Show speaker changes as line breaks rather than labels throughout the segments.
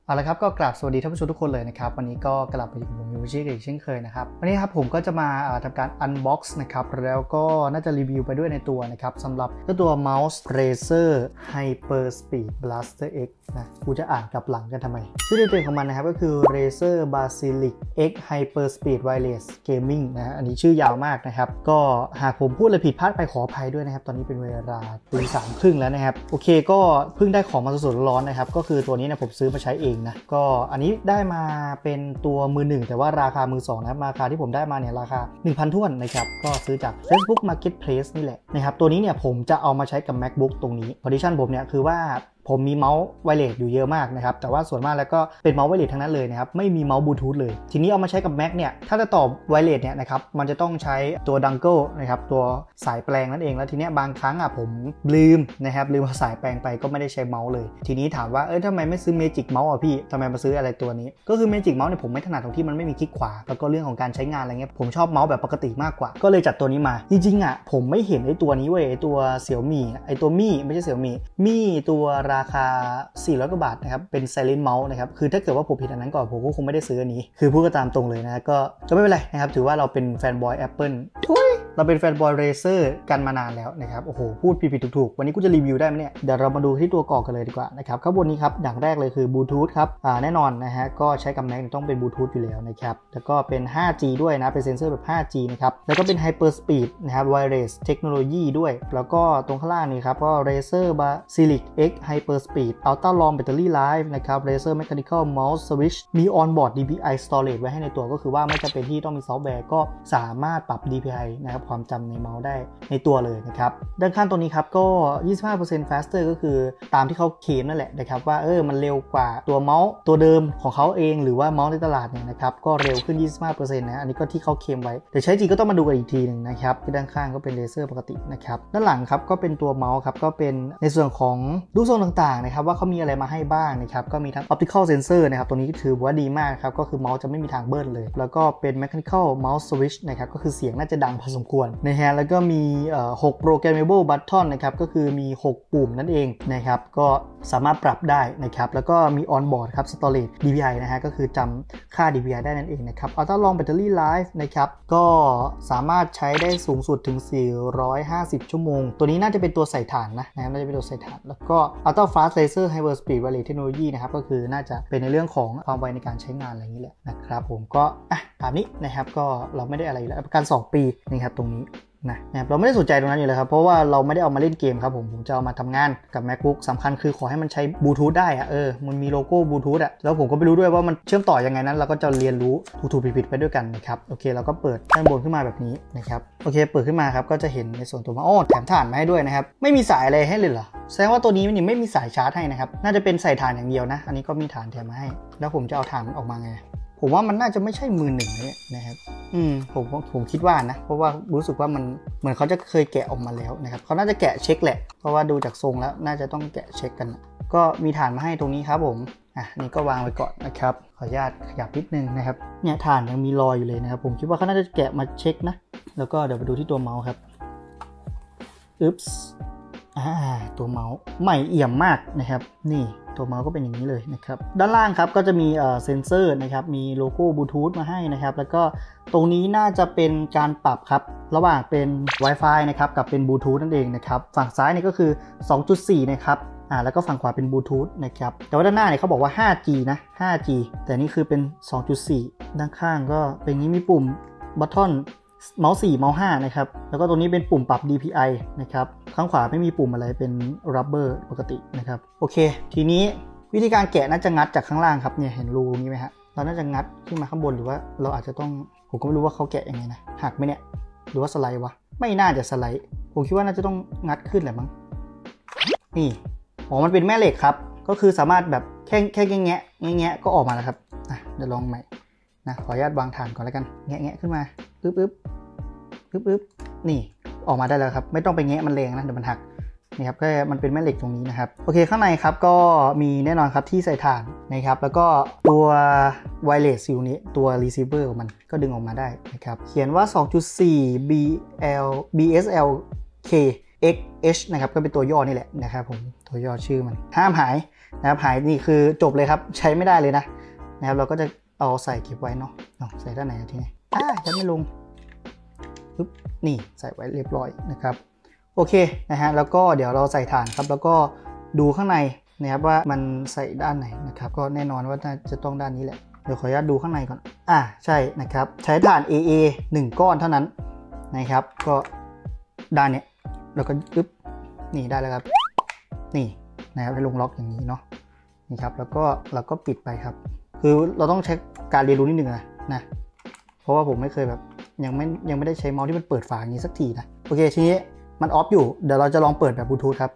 เอาละครับก็กราบสวัสดีท่านผู้ชมทุกคนเลยนะครับวันนี้ก็กลับมาอยู่กับผมยูชิอีกเช่นเคยนะครับวันนี้ครับผมก็จะมาทำการ unbox นะครับแล้วก็น่าจะรีวิวไปด้วยในตัวนะครับสำหรับตัว Mouse Razer Hyper Speed Blaster X นะกูจะอ่านกลับหลังกันทำไมชื่อเต็มๆของมันนะครับก็คือ Razer Basilisk X Hyper Speed Wireless Gaming นะอันนี้ชื่อยาวมากนะครับก็หากผมพูดอะไรผิดพลาดไปขออภัยด้วยนะครับตอนนี้เป็นเวลา3:30แล้วนะครับโอเคก็เพิ่งได้ของมาสดๆร้อนๆนะครับก็คือตัวนี้นะผมซื้อมาใช้เองนะก็อันนี้ได้มาเป็นตัวมือหนึ่งแต่ว่าราคามือสองนะครับราคาที่ผมได้มาเนี่ยราคา 1,000 ถ้วนนะครับก็ซื้อจาก Facebook Marketplace นี่แหละนะครับตัวนี้เนี่ยผมจะเอามาใช้กับ MacBook ตรงนี้ Partition ผมเนี่ยคือว่าผมมีเมาส์ไวเลสอยู่เยอะมากนะครับแต่ว่าส่วนมากแล้วก็เป็นเมาส์ไวเลสทั้งนั้นเลยนะครับไม่มีเมาส์บลูทูธเลยทีนี้เอามาใช้กับ Mac เนี่ยถ้าจะต่อไวเลสเนี่ยนะครับมันจะต้องใช้ตัวดังเกิลนะครับตัวสายแปลงนั่นเองแล้วทีนี้บางครั้งผมลืมนะครับลืมเอาสายแปลงไปก็ไม่ได้ใช้เมาส์เลยทีนี้ถามว่าทำไมไม่ซื้อ Magic Mouse อ่ะพี่ทำไมมาซื้ออะไรตัวนี้ก็คือ Magic Mouse เนี่ยผมไม่ถนัดตรงที่มันไม่มีคลิกขวาแล้วก็เรื่องของการใช้งานอะไรเงี้ยผมชอบเมาส์แบบปกติมากกว่าก็เลยจัดตัวนี้มาจริงๆผมไม่เห็นตัวนี้เว้ยตัว Xiaomi ตัวมี่ไม่ใช่ Xiaomi มี่ตัวราคา400 กว่าบาทนะครับเป็น Silent Mouse นะครับคือถ้าเกิดว่าผมผิดอันนั้นก่อนผมก็คงไม่ได้ซื้ออันนี้คือพูดก็ตามตรงเลยนะก็ไม่เป็นไรนะครับถือว่าเราเป็นแฟนบอย Apple เราเป็นแฟนบอย Razer กันมานานแล้วนะครับโอ้โหพูดผิดถูกวันนี้กูจะรีวิวได้ไหมเนี่ยเดี๋ยวเรามาดูที่ตัวกล่องกันเลยดีกว่านะครับข้างบนนี้ครับอย่างแรกเลยคือบลูทูธครับแน่นอนนะฮะก็ใช้กับ Mac ต้องเป็นบลูทูธอยู่แล้วนะครับแล้วก็เป็น 5G ด้วยนะเป็นเซ็นเซอร์แบบ 5G นะครับแล้วก็เป็น Hyper Speed นะครับ Wireless Technology ด้วยแล้วก็ตรงข้างล่างนี่ครับก็ Razer Basilisk X Hyper Speed Ultra Long Battery Life นะครับ Razer Mechanical Mouse Switch มี Onboard DPI Storage ไว้ให้ในตัวก็คือว่าไม่จำเป็นที่ต้องมีซอฟต์แวร์ก็สามารถปรับ DPI นะครับความจำในเมาส์ได้ในตัวเลยนะครับด้านข้างตัวนี้ครับก็ 25% faster ก็คือตามที่เขาเคลมนั่นแหละนะครับว่ามันเร็วกว่าตัวเมาส์ตัวเดิมของเขาเองหรือว่าเมาส์ในตลาดเนี่ยนะครับก็เร็วขึ้น 25% นะอันนี้ก็ที่เขาเคลมไว้แต่ใช้จริงก็ต้องมาดูกันอีกทีนึงนะครับที่ด้านข้างก็เป็นเลเซอร์ปกตินะครับด้านหลังครับก็เป็นตัวเมาส์ครับก็เป็นในส่วนของรูปทรงต่างๆนะครับว่าเขามีอะไรมาให้บ้างนะครับก็มีทั้ง optical sensor นะครับตัวนี้ถือว่าดีมากครับก็คือเมาส์จะไม่มีทางเบิ้ลเลยแล้วก็เป็น mechanical mouse switch นะครับก็คือเสียงน่าจะดังพอสมควรนะฮะแล้วก็มี6 programmable button นะครับก็คือมี6ปุ่มนั่นเองนะครับก็สามารถปรับได้นะครับแล้วก็มี onboard ครับ storage DPI นะฮะก็คือจำค่า DPI ได้นั่นเองนะครับ ultra long battery life นะครับก็สามารถใช้ได้สูงสุดถึง450 ชั่วโมงตัวนี้น่าจะเป็นตัวใส่ถ่านนะน่าจะเป็นตัวใส่ถ่านแล้วก็ ultra fast laser hyper speed wireless technology นะครับก็คือน่าจะเป็นในเรื่องของความไวในการใช้งานอะไรอย่างนี้แหละนะครับผมก็ตามนี้นะครับก็เราไม่ได้อะไรแล้วประกัน2 ปีนะครับตรงนี้นะครับเราไม่ได้สนใจตรงนั้นอยู่เลยครับเพราะว่าเราไม่ได้เอามาเล่นเกมครับผมจะเอามาทำงานกับ MacBook สำคัญคือขอให้มันใช้บลูทูธได้มันมีโลโก้บลูทูธแล้วผมก็ไม่รู้ด้วยว่ามันเชื่อมต่อยังไงนั้นเราก็จะเรียนรู้ถูกๆผิดๆไปด้วยกันนะครับโอเคเราก็เปิดด้านบนขึ้นมาแบบนี้นะครับโอเคเปิดขึ้นมาครับก็จะเห็นในส่วนตัวแถมถ่านมาให้ด้วยนะครับไม่มีสายอะไรให้เลยเหรอแสดงว่าตัวนี้มันไม่มีสายชาร์จให้นะครับน่าจะเป็นใส่ถ่านอย่างเดียวนะอันนี้ก็มีถ่านแถมมาให้แล้วผมจะเอาถ่านออกมาไงผมว่ามันน่าจะไม่ใช่มือหนึ่งเนี่ยนะครับผมคิดว่านะเพราะว่ารู้สึกว่ามันเหมือนเขาจะเคยแกะออกมาแล้วนะครับเขาน่าจะแกะเช็คแหละเพราะว่าดูจากทรงแล้วน่าจะต้องแกะเช็คกันก็มีฐานมาให้ตรงนี้ครับผมนี่ก็วางไว้ก่อนนะครับขออนุญาตขยับนิดนึงนะครับเนี่ยฐานยังมีรอยอยู่เลยนะครับผมคิดว่าเขาน่าจะแกะมาเช็คนะแล้วก็เดี๋ยวไปดูที่ตัวเมาส์ครับตัวเมาส์ใหม่เอี่ยมมากนะครับนี่ตัวเมาส์ก็เป็นอย่างนี้เลยนะครับด้านล่างครับก็จะมีเซนเซอร์นะครับมีโลโก้บลูทูธมาให้นะครับแล้วก็ตรงนี้น่าจะเป็นการปรับครับระหว่างเป็น Wi-Fi นะครับกับเป็นบลูทูธนั่นเองนะครับฝั่งซ้ายนี่ก็คือ 2.4 นะครับแล้วก็ฝั่งขวาเป็นบลูทูธนะครับแต่ว่าด้านหน้าเนี่ยเขาบอกว่า 5G นะ 5G แต่นี่คือเป็น 2.4 ด้านข้างก็เป็นนี้มีปุ่มบัตทอนเมาส์4เมาส์5นะครับแล้วก็ตรงนี้เป็นปุ่มปรับ DPI นะครับข้างขวาไม่มีปุ่มอะไรเป็น rubber ปกตินะครับโอเคทีนี้วิธีการแกะน่าจะงัดจากข้างล่างครับเนี่ยเห็นรูนี้ไหมฮะเราน่าจะงัดขึ้นมาข้างบนหรือว่าเราอาจจะต้องผมก็ไม่รู้ว่าเขาแกะยังไงนะหักไหมเนี่ยหรือว่าสไลด์วะไม่น่าจะสไลด์ผมคิดว่าน่าจะต้องงัดขึ้นแหละมั้งนี่มันเป็นแม่เหล็กครับก็คือสามารถแบบแค่แงะก็ออกมาแล้วครับเดี๋ยวลองใหม่นะขออนุญาตวางฐานก่อนแล้วกันแงะขึ้นมาปึ๊บนี่ออกมาได้แล้วครับไม่ต้องไปแงะมันแรงนะเดี๋ยวมันหักนี่ครับแค่มันเป็นแม่เหล็กตรงนี้นะครับโอเคข้างในครับก็มีแน่นอนครับที่ใส่ถ่านนะครับแล้วก็ตัวไวเลสอยู่นี้ตัวรีเซิเวอร์ของมันก็ดึงออกมาได้นะครับเขียนว่า 2.4 BSLK XH นะครับก็เป็นตัวย่อนี่แหละนะครับผมตัวย่อชื่อมันห้ามหายนะครับหายนี่คือจบเลยครับใช้ไม่ได้เลยนะครับเราก็จะเอาใส่เก็บไว้เนาะใส่ด้านไหนทีนี้ยัดไม่ลงปึ๊บนี่ใส่ไว้เรียบร้อยนะครับโอเคนะฮะแล้วก็เดี๋ยวเราใส่ฐานครับแล้วก็ดูข้างในนะครับว่ามันใส่ด้านไหนนะครับก็แน่นอนว่าจะต้องด้านนี้แหละเดี๋ยวขออนุญาตดูข้างในก่อนใช่นะครับใช้ฐาน AA 1 ก้อนเท่านั้นนะครับก็ด้านนี้แล้วก็ปึ๊บนี่ได้แล้วครับนี่นะครับให้ลงล็อกอย่างนี้เนาะนี่ครับแล้วก็เราก็ปิดไปครับคือเราต้องใช้การเรียนรู้นิดนึงนะเพราะว่าผมไม่เคยแบบยังไม่ได้ใช้เมาส์ที่มันเปิดฝาอย่างนี้สักทีนะโอเคทีนี้มันออฟอยู่เดี๋ยวเราจะลองเปิดแบบบลูทูธครับ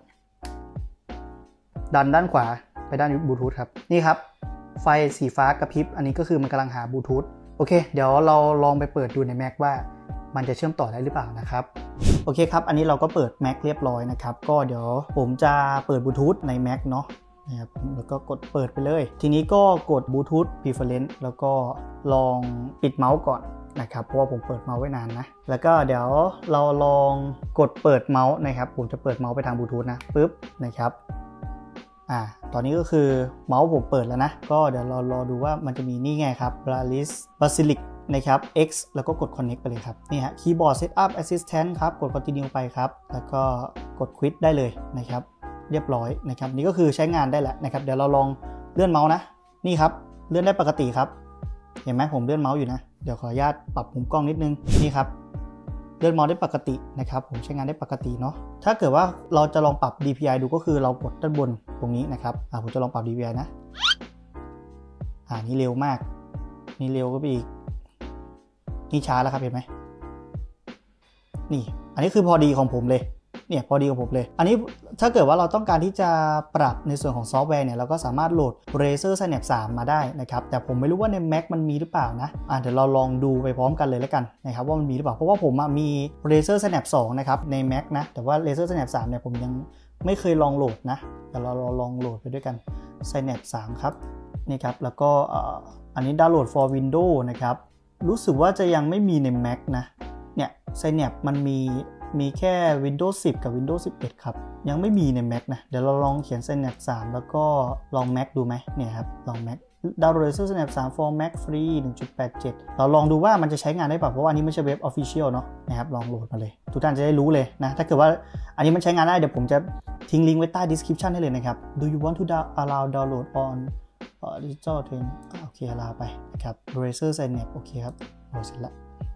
ดันด้านขวาไปด้านบลูทูธครับนี่ครับไฟสีฟ้ากระพริบอันนี้ก็คือมันกำลังหาบลูทูธโอเคเดี๋ยวเราลองไปเปิดดูใน Mac ว่ามันจะเชื่อมต่อได้หรือเปล่านะครับโอเคครับอันนี้เราก็เปิด Mac เรียบร้อยนะครับก็เดี๋ยวผมจะเปิดบลูทูธใน Mac เนาะนะครับแล้วก็กดเปิดไปเลยทีนี้ก็กด Bluetooth Preference แล้วก็ลองปิดเมาส์ก่อนนะครับเพราะว่าผมเปิดเมาส์ไว้นานนะแล้วก็เดี๋ยวเราลองกดเปิดเมาส์นะครับผมจะเปิดเมาส์ไปทางบลูทูธนะปึ๊บนะครับตอนนี้ก็คือเมาส์ผมเปิดแล้วนะก็เดี๋ยวเรารอดูว่ามันจะมีนี่ไงครับ Basilisk นะครับ X แล้วก็กด Connect ไปเลยครับนี่ฮะ Keyboard Setup Assistant ครับกด Continue ไปครับแล้วก็กด Quit ได้เลยนะครับเรียบร้อยนะครับนี่ก็คือใช้งานได้แล้วนะครับเดี๋ยวเราลองเลื่อนเมาส์นะนี่ครับเลื่อนได้ปกติครับเห็นไหมผมเลื่อนเมาส์อยู่นะเดี๋ยวขออนุญาตปรับมุมกล้องนิดนึงนี่ครับเลื่อนเมาส์ได้ปกตินะครับผมใช้งานได้ปกติเนาะถ้าเกิดว่าเราจะลองปรับ DPI ดูก็คือเรากดด้านบนตรงนี้นะครับผมจะลองปรับ DPI นะนี่เร็วมากนี่เร็วก็ไปอีกนี่ช้าแล้วครับเห็นไหมนี่อันนี้คือพอดีของผมเลยเนี่ยพอดีของผมเลยอันนี้ถ้าเกิดว่าเราต้องการที่จะปรับในส่วนของซอฟต์แวร์เนี่ยเราก็สามารถโหลด Razer Synapse 3 มาได้นะครับแต่ผมไม่รู้ว่าใน Mac มันมีหรือเปล่านะเดี๋ยวเราลองดูไปพร้อมกันเลยแล้วกันนะครับว่ามันมีหรือเปล่าเพราะว่าผมมี Razer Synapse 2 นะครับใน Mac นะแต่ว่า Razer Synapse 3 เนี่ยผมยังไม่เคยลองโหลดนะแต่เราลองโหลดไปด้วยกัน Synapse 3 ครับนี่ครับแล้วก็อันนี้ดาวน์โหลด for Windows นะครับรู้สึกว่าจะยังไม่มีใน Mac นะเนี่ย Synapse มันมีแค่ Windows 10 กับ Windows 11 ครับยังไม่มีใน Mac นะเดี๋ยวเราลองเขียน Synapse 3 แล้วก็ลอง Mac ดูไหมเนี่ยครับลอง Mac ดาวน์โหลด Synapse 3 for Mac Free 1.87 เราลองดูว่ามันจะใช้งานได้เปล่าเพราะว่าอันนี้ไม่ใช่เว็บ Official เนาะนะครับลองโหลดมาเลยทุกท่านจะได้รู้เลยนะถ้าเกิดว่าอันนี้มันใช้งานได้เดี๋ยวผมจะทิ้งลิงก์ไว้ใต้ description ให้เลยนะครับ Do you want to allow download on digital train โอเคลาไปนะครับ Razer Synapse โอเคครับโหลดเสร็จแล้ว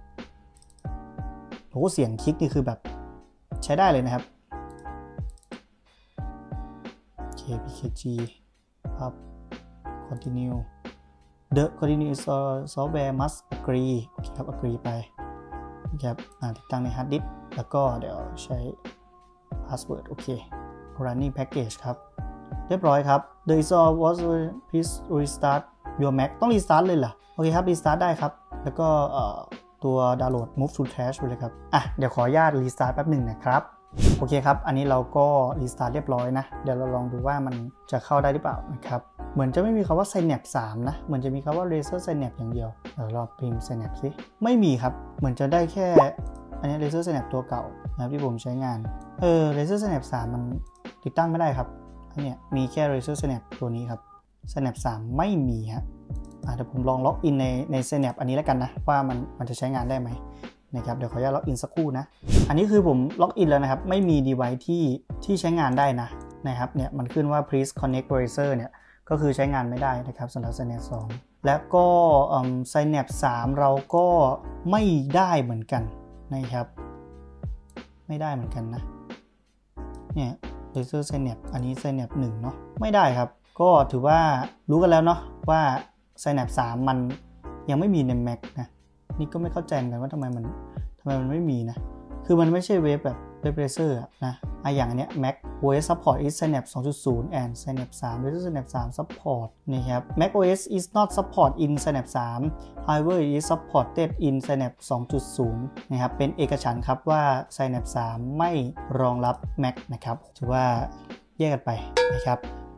โหเสียงคลิกนี่คือแบบใช้ได้เลยนะครับ KPKG ครับ Continue The continuous software must agree โอเคครับ agree ไปนะครับติดตั้งในฮาร์ดดิสก์แล้วก็เดี๋ยวใช้ password โอเค running package ครับเรียบร้อยครับ The install was please restart your Mac ต้อง restart เลยเหรอโอเคครับ restart ได้ครับแล้วก็ตัวดาวน์โหลด Move to Trash ไปเลยครับเดี๋ยวขออนุญาต restart แป๊บหนึ่งนะครับโอเคครับอันนี้เราก็ restart เรียบร้อยนะเดี๋ยวเราลองดูว่ามันจะเข้าได้หรือเปล่านะครับเหมือนจะไม่มีคำว่า Synapse 3 นะเหมือนจะมีคำว่า Razer Synapse อย่างเดียวเดี๋ยวเราพิมพ์ Synapse สิไม่มีครับเหมือนจะได้แค่อันนี้ Razer Synapse ตัวเก่านะครับที่ผมใช้งานRazer Synapse 3 มันติดตั้งไม่ได้ครับอันนี้มีแค่ Razer Synapse ตัวนี้ครับ Synapse 3 ไม่มีฮะเดี๋ยวผมลองล็อกอินใน Synapse อันนี้แล้วกันนะว่ามันจะใช้งานได้ไหมนะครับเดี๋ยวขออนุญาตล็อกอินสักครู่นะอันนี้คือผมล็อกอินแล้วนะครับไม่มี device ที่ใช้งานได้นะครับเนี่ยมันขึ้นว่า please connect Razer เนี่ยก็คือใช้งานไม่ได้นะครับสำหรับ Synapse 2 และก็Synapse 3 เราก็ไม่ได้เหมือนกันนะครับไม่ได้เหมือนกันนะเนี่ย Razer Synapse อันนี้ Synapse 1 เนาะไม่ได้ครับก็ถือว่ารู้กันแล้วเนาะว่า Synapse 3 มันยังไม่มีใน Mac นะนี่ก็ไม่เข้าใจเหมือนกันว่าทำไมมันไม่มีนะคือมันไม่ใช่เว็บแบบเว็บ Razer นะอย่างอันเนี้ย Mac OS support is Synapse 2.0 and Synapse 3 Razer Synapse 3 support นะครับ Mac OS is not support in Synapse 3 however it is supported in Synapse 2.0 นะครับเป็นเอกฉันท์ครับว่า Synapse 3 ไม่รองรับ Mac นะครับถือว่าแยกกันไปนะครับ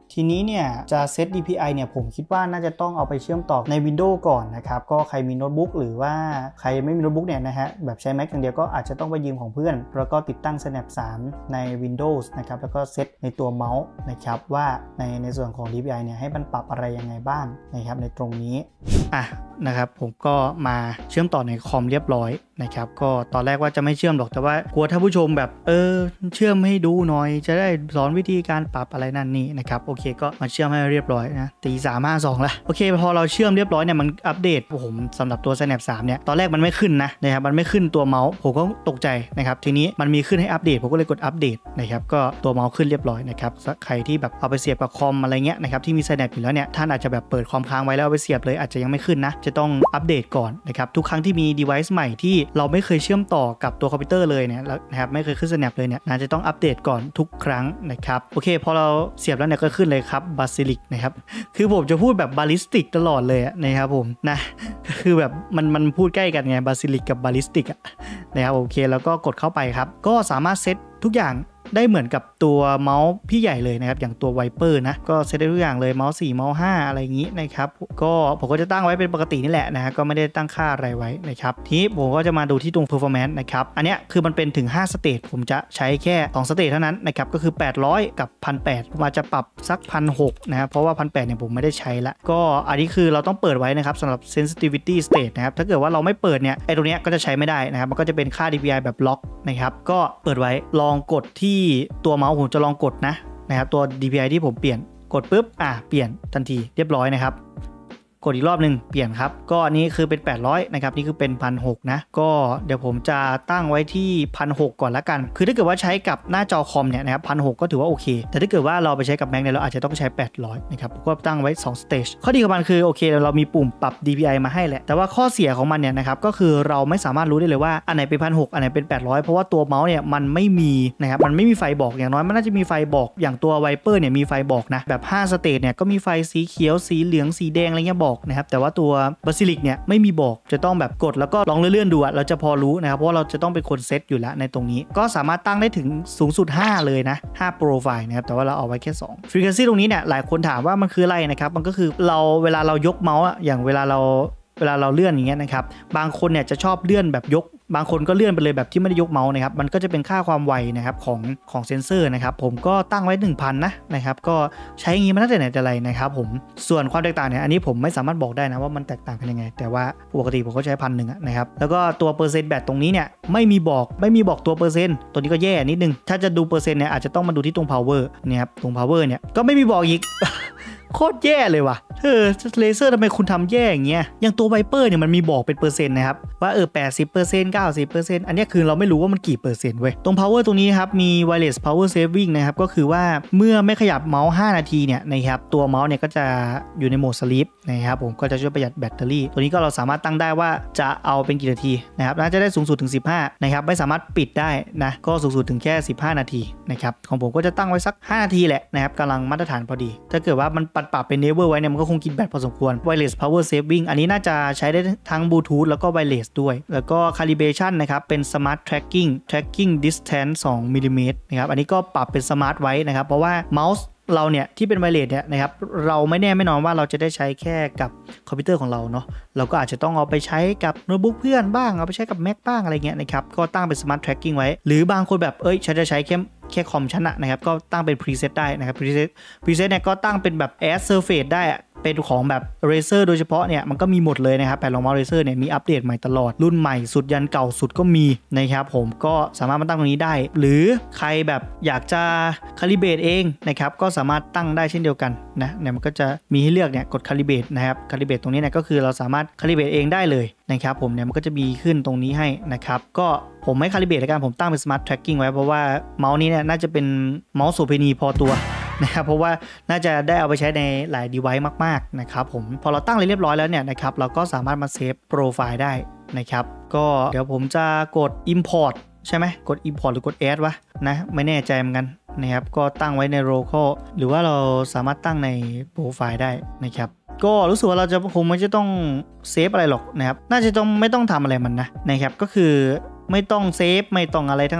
ทีนี้เนี่ยจะเซต DPI เนี่ยผมคิดว่าน่าจะต้องเอาไปเชื่อมต่อใน Windows ก่อนนะครับก็ใครมีโน้ตบุ๊กหรือว่าใครไม่มีโน้ตบุ๊กเนี่ยนะฮะแบบใช้ Mac อย่างเดียวก็อาจจะต้องไปยืมของเพื่อนแล้วก็ติดตั้ง Snap 3 ใน Windows นะครับแล้วก็เซตในตัวเมาส์นะครับว่าในส่วนของ DPI เนี่ยให้มันปรับอะไรยังไงบ้างนะครับในตรงนี้นะครับผมก็มาเชื่อมต่อในคอมเรียบร้อยนะครับก็ตอนแรกว่าจะไม่เชื่อมหรอกแต่ว่ากลัวท่านผู้ชมแบบเชื่อมให้ดูหน่อยจะได้สอนวิธีการปรับอะไรนั่นนี่นะครับโอเคก็มาเชื่อมให้เรียบร้อยนะตี 352แล้วโอเคพอเราเชื่อมเรียบร้อยเนี่ยมันอัปเดตผมสำหรับตัว Snap 3เนี่ยตอนแรกมันไม่ขึ้นนะครับมันไม่ขึ้นตัวเมาส์ผมก็ตกใจนะครับทีนี้มันมีขึ้นให้อัปเดตผมก็เลยกดอัปเดตนะครับก็ตัวเมาส์ขึ้นเรียบร้อยนะครับใครที่แบบเอาไปเสียบกับคอมอะไรเงี้ยนะครับที่มี Snap อยู่แล้วเนี่ยท่านอาจจะแบบเปิดคอมค้างไว้แล้วเอาไปเสียบเลยอาจจะยังไม่ขึ้นนะจะต้องอัปเดตก่อนนะครับทุกครั้งที่มี device ใหม่ที่เราไม่เคยเชื่อมต่อกับตัวคอมพิวเตอร์เลยเนี่ยนะครับไม่เคยขึ้น Snap เลยเนี่ยน่าจะต้องอัปเดตก่อนทุกครั้งนะครับโอเคพอเราเสียบแล้วเนี่ยก็ขึ้นเลยครับ Basilisk นะครับคือผมจะพูดแบบ Ballistic ตลอดเลยนะครับผมนะคือแบบมันพูดใกล้กันไง Basilisk กับ Ballistic นะครับโอเคแล้วก็กดเข้าไปครับก็สามารถเซตทุกอย่างได้เหมือนกับตัวเมาส์พี่ใหญ่เลยนะครับอย่างตัว Viper นะก็เซตได้ทุกอย่างเลยเมาส์4เมาส์5อะไรอย่างนี้นะครับก็ผมก็จะตั้งไว้เป็นปกตินี่แหละนะฮะก็ไม่ได้ตั้งค่าอะไรไว้นะครับทีนี้ผมก็จะมาดูที่ตรง performance นะครับอันนี้คือมันเป็นถึง5สเตจผมจะใช้แค่2สเตจเท่านั้นนะครับก็คือ800กับ 1,800 ผมอาจจะปรับสัก 1,600 นะครับเพราะว่า 1,800 เนี่ยผมไม่ได้ใช้ละก็อันนี้คือเราต้องเปิดไว้นะครับสำหรับ sensitivity state นะครับถ้าเกิดว่าเราไม่เปิดเนี่ยไอ้ตรงนี้ก็จะใช้ไม่ได้นะครับมันก็จะเป็นค่า DPI แบบล็อกนะครับก็เปิดไว้ลองกดที่ตัวเมาส์ผมจะลองกดนะครับตัว DPI ที่ผมเปลี่ยนกดปุ๊บเปลี่ยนทันทีเรียบร้อยนะครับกดอีกรอบนึงเปลี่ยนครับก็อันนี้คือเป็น800นะครับนี่คือเป็น 1,600 นะก็เดี๋ยวผมจะตั้งไว้ที่ 1,600 ก่อนละกันคือถ้าเกิดว่าใช้กับหน้าจอคอมเนี่ยนะครับ 1,600 ก็ถือว่าโอเคแต่ถ้าเกิดว่าเราไปใช้กับ Mac เนี่ยเราอาจจะต้องใช้800นะครับก็ตั้งไว้2 stage ข้อดีของมันคือโอเคเรามีปุ่มปรับ DPI มาให้แหละแต่ว่าข้อเสียของมันเนี่ยนะครับก็คือเราไม่สามารถรู้ได้เลยว่าอันไหนเป็น 1,600 อันไหนเป็น800เพราะว่าตัวเมาส์เนี่ยมันไม่มีนะครับมันไม่มีไฟบอกอย่างน้อยมันน่าจะมีไฟบอกอย่างตัว Viper เนี่ยมีไฟบอกนะแบบ5 stage เนี่ยก็มีไฟสีเขียวสีเหลืองสีแดงอะไรเงี้ยบอกนะครับแต่ว่าตัวBasilisk เนี่ยไม่มีบอกจะต้องแบบกดแล้วก็ลองเลื่อนๆดูเราจะพอรู้นะครับเพราะว่าเราจะต้องเป็นคนเซตอยู่แล้วในตรงนี้ก็สามารถตั้งได้ถึงสูงสุด5เลยนะ5 Profile นะครับแต่ว่าเราเอาไว้แค่2 Frequency ตรงนี้เนี่ยหลายคนถามว่ามันคืออะไรนะครับมันก็คือเวลาเรายกเมาส์อย่างเวลาเราเลื่อนอย่างเงี้ยนะครับบางคนเนี่ยจะชอบเลื่อนแบบยกบางคนก็เลื่อนไปเลยแบบที่ไม่ได้ยกเมาส์นะครับมันก็จะเป็นค่าความไวนะครับของเซนเซอร์นะครับผมก็ตั้งไว้ 1,000 นะครับก็ใช้อย่างนี้มาตั้งแต่ไหนแต่ไรนะครับผมส่วนความแตกต่างเนี่ยอันนี้ผมไม่สามารถบอกได้นะว่ามันแตกต่างกันยังไงแต่ว่าปกติผมก็ใช้ 1,000 นะครับแล้วก็ตัวเปอร์เซ็นต์แบตตรงนี้เนี่ยไม่มีบอกตัวเปอร์เซ็นต์ตัวนี้ก็แย่นิดนึงถ้าจะดูเปอร์เซ็นต์เนี่ยอาจจะต้องมาดูที่ตรง power เนี่ยครับตรง power เนี่ยก็ไม่มีบอกอีก โคตรแย่เลยว่ะเลเซอร์ทำไมคุณทำแย่อย่างเงี้ยอย่างตัว Viper เนี่ยมันมีบอกเป็นเปอร์เซ็นต์นะครับว่า80% 90% อันนี้คือเราไม่รู้ว่ามันกี่เปอร์เซ็นต์เว้ยตรง power ตรงนี้ครับมี wireless power saving นะครับก็คือว่าเมื่อไม่ขยับเมาส์5นาทีเนี่ยนะครับตัวเมาส์เนี่ยก็จะอยู่ในโหมด sleep นะครับผมก็จะช่วยประหยัดแบตเตอรี่ตัวนี้ก็เราสามารถตั้งได้ว่าจะเอาเป็นกี่นาทีนะครับน่าจะได้สูงสุดถึง15นะครับไม่สามารถปิดได้นะก็สูงสุดถึงแค่15นาทีนะครับของผมก็จะตั้งไว้สัก5นาทีแหละนะครับกำลังมาตรฐานพอดีถ้าเกิดว่ามันปรับเป็น never ไว้เนี่ยมันก็คงกินแบตพอสมควร wireless power saving อันนี้น่าจะใช้ได้ทั้ง bluetooth แล้วก็ wireless ด้วยแล้วก็ calibration นะครับเป็น smart tracking distance 2 มิลลิเมตรนะครับอันนี้ก็ปรับเป็น smart ไว้นะครับเพราะว่าเมาส์เราเนี่ยที่เป็นไวเลสเนี่ยนะครับเราไม่แน่ไม่นอนว่าเราจะได้ใช้แค่กับคอมพิวเตอร์ของเราเนาะเราก็อาจจะต้องเอาไปใช้กับโน้ตบุ๊กเพื่อนบ้างเอาไปใช้กับ Mac บ้างอะไรเงี้ยนะครับก็ตั้งเป็น Smart Tracking ไว้หรือบางคนแบบฉันจะใช้แค่คอมชั้นนะครับก็ตั้งเป็น preset ได้นะครับ preset เนี่ยก็ตั้งเป็นแบบ Add Surface ได้เป็นของแบบ Razer โดยเฉพาะเนี่ยมันก็มีหมดเลยนะครับแผ่นรองเมาส์ Razer เนี่ยมีอัปเดตใหม่ตลอดรุ่นใหม่สุดยันเก่าสุดก็มีนะครับผมก็สามารถมาตั้งตรงนี้ได้หรือใครแบบอยากจะ calibrate เองนะครับก็สามารถตั้งได้เช่นเดียวกันนะเนี่ยมันก็จะมีให้เลือกเนี่ยกด calibrate นะครับ calibrate ตรงนี้เนี่ยก็คือเราสามารถ calibrate เองได้เลยนะครับผมเนี่ยมันก็จะมีขึ้นตรงนี้ให้นะครับก็ผมไม่ calibrate แล้วกันผมตั้งเป็น smart tracking ไว้เพราะว่าเมาส์นี้เนี่ยน่าจะเป็นเมาส์โสเภณีพอตัวนะครับเพราะว่าน่าจะได้เอาไปใช้ในหลาย device มากๆนะครับผมพอเราตั้งเรียบร้อยแล้วเนี่ยนะครับเราก็สามารถมาเซฟโปรไฟล์ได้นะครับก็เดี๋ยวผมจะกด import ใช่ไหมกด import หรือกด add วะนะไม่แน่ใจเหมือนกันนะครับก็ตั้งไว้ใน local หรือว่าเราสามารถตั้งในโปรไฟล์ได้นะครับก็รู้สึกว่าเราจะคงไม่จะต้องเซฟอะไรหรอกนะครับน่าจะไม่ต้องทำอะไรมันนะครับก็คือไม่ต้องเซฟไม่ต้องอะไรทั้งนั้น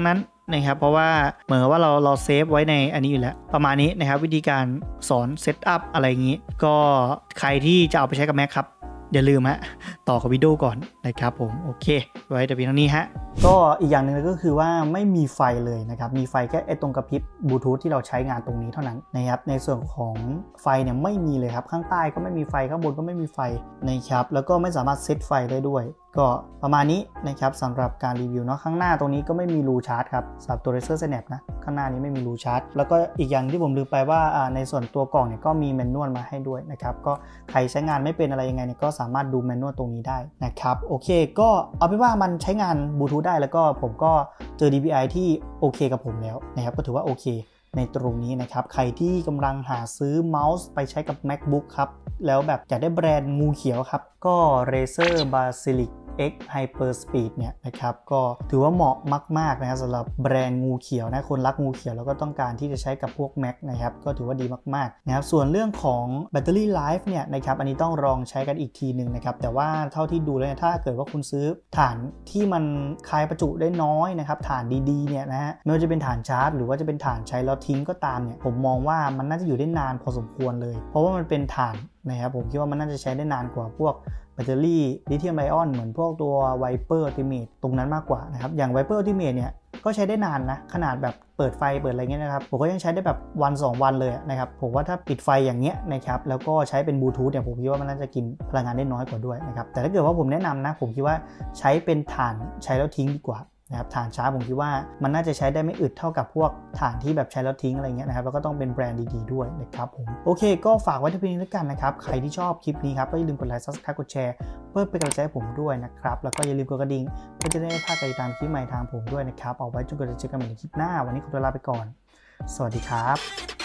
นะครับเพราะว่าเหมือนว่าเราเซฟไว้ในอันนี้อยู่แล้วประมาณนี้นะครับวิธีการสอนเซตอัพอะไรอย่างนี้ก็ใครที่จะเอาไปใช้กับ Mac ครับอย่าลืมต่อกับวิดีโอก่อนนะครับผมโอเคไว้แต่เพียงเท่านี้ก็อีกอย่างหนึ่งก็คือว่าไม่มีไฟเลยนะครับมีไฟแค่ตรงกระพริบบลูทูธที่เราใช้งานตรงนี้เท่านั้นนะครับในส่วนของไฟเนี่ยไม่มีเลยครับข้างใต้ก็ไม่มีไฟข้างบนก็ไม่มีไฟนะครับแล้วก็ไม่สามารถเซตไฟได้ด้วยก็ประมาณนี้นะครับสำหรับการรีวิวเนาะข้างหน้าตรงนี้ก็ไม่มีรูชาร์จครับสำหรับตัว Razer Synapse นะข้างหน้านี้ไม่มีรูชาร์จแล้วก็อีกอย่างที่ผมลืมไปว่าในส่วนตัวกล่องเนี่ยก็มีแมนนวลมาให้ด้วยนะครับก็ใครใช้งานไม่เป็นอะไรยังไงเนี่ยก็สามารถดูแมนนวลตรงนี้ได้นะครับโอเคก็เอาเป็นว่ามันใช้งานบลูทูธได้แล้วก็ผมก็เจอ DPI ที่โอเคกับผมแล้วนะครับก็ถือว่าโอเคในตรงนี้นะครับใครที่กำลังหาซื้อเมาส์ไปใช้กับ MacBook ครับแล้วแบบอยากได้แบรนด์งูเขียวครับก็ Razer Basilisk X Hyper Speed เนี่ยนะครับก็ถือว่าเหมาะมากๆนะครับสำหรับแบรนด์งูเขียวนะคนรักงูเขียวแล้วก็ต้องการที่จะใช้กับพวก Mac นะครับก็ถือว่าดีมากๆนะครับส่วนเรื่องของแบตเตอรี่ไลฟ์เนี่ยนะครับอันนี้ต้องลองใช้กันอีกทีหนึ่งนะครับแต่ว่าเท่าที่ดูแล้วถ้าเกิดว่าคุณซื้อถ่านที่มันคายประจุได้น้อยนะครับถ่านดีๆเนี่ยนะฮะไม่ว่าจะเป็นถ่านชาร์จหรือว่าจะเป็นถ่านใช้แล้วทิ้งก็ตามเนี่ยผมมองว่ามันน่าจะอยู่ได้นานพอสมควรเลยเพราะว่ามันเป็นถ่านนะครับผมคิดว่ามันน่าจะใช้ได้นานกว่าพวกแบตเตอรี่ลิเธียมไอออนเหมือนพวกตัว Viper Ultimate ตรงนั้นมากกว่านะครับอย่าง Viper Ultimate เนี่ยก็ใช้ได้นานนะขนาดแบบเปิดไฟเปิดอะไรเงี้ยนะครับผมก็ยังใช้ได้แบบวัน2วันเลยนะครับผมว่าถ้าปิดไฟอย่างเงี้ยนะครับแล้วก็ใช้เป็นบลูทูธเนี่ยผมคิดว่ามันน่าจะกินพลังงานได้น้อยกว่าด้วยนะครับแต่ถ้าเกิดว่าผมแนะนำนะผมคิดว่าใช้เป็นถ่านใช้แล้วทิ้งดีกว่านะครับถ่านชาร์จผมคิดว่ามันน่าจะใช้ได้ไม่อึดเท่ากับพวกถ่านที่แบบใช้แล้วทิ้งอะไรเงี้ยนะครับแล้วก็ต้องเป็นแบรนด์ดีๆด้วยนะครับผมโอเคก็ฝากไว้ที่เพียงนี้แล้วกันนะครับใครที่ชอบคลิปนี้ครับก็อย่าลืมกดไลค์ Subscribe กดแชร์เพื่อเป็นกำลังใจให้ผมด้วยนะครับแล้วก็อย่าลืมกดกระดิ่งเพื่อจะได้ไม่พลาดการติดตามคลิปใหม่ทางผมด้วยนะครับเอาไว้จนกว่าจะเจอกันใหม่ในคลิปหน้าวันนี้ขอตัวลาไปก่อนสวัสดีครับ